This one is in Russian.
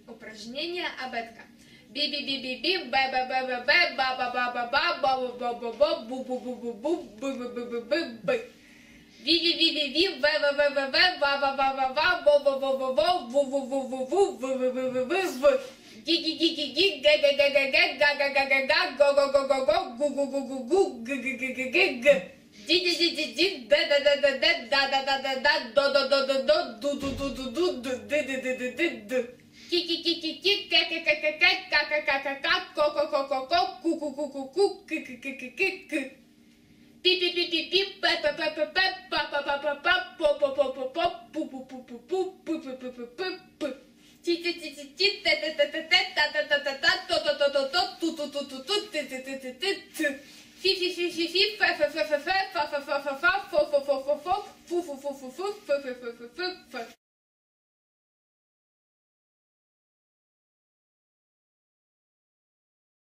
Упражнение абетка. Би-би-би-би-би, бэ-бэ-бэ-бэ-бэ, ба-ба-ба-ба-ба, ба-ба-ба-ба, бу-бу-бу-бу-бу, ви-ви-ви-ви-ви, вэ-вэ-вэ-вэ-вэ, ба-ба-ба-ба-ба, бо-бо-бо-бо-бо, ву-ву-ву-ву-ву-ву-ву-ву-ву-ву. Ги-ги-ги-ги-ги, га-га-га-га-га, га-га-га-га-га, го-го-го-го-го, гу-гу-гу-гу-гу, г-г-г-г-г. Ди-ди-ди-ди-ди, да-да-да-да-да, да-да-да-да-да, до-до-до-до-до, ду-ду-ду-ду-ду, ды-ды-ды-ды-ды-ды. Ки-ки-ки-ки-ки, ка-ка-ка-ка-ка, ка-ка-ка-ка-ка, ко-ко-ко-ко-ко, ку-ку-ку-ку-ку, ки-ки-ки-ки-ки. Пи-пи-пи-пи-пи, пэ-пэ-пэ-пэ-пэ, па-па-па-па-па, по-по-по-по-по, пу-пу-пу-пу-пу, пы-пы-пы-пы-пы. Ти-ти-ти-ти-ти, та-та-та-та-та, та-та-та-та-та, то-то-то-то-то, ту-ту-ту-ту-ту, ты-ты-ты-ты-ты. Фи-фи-фи-фи-фи, фэ-фэ-фэ-фэ-фэ, фа-фа-фа-фа-фа, фо-фо-фо-фо-фо, фу-фу-фу-фу-фу, фэ-фэ-фэ-фэ-фэ.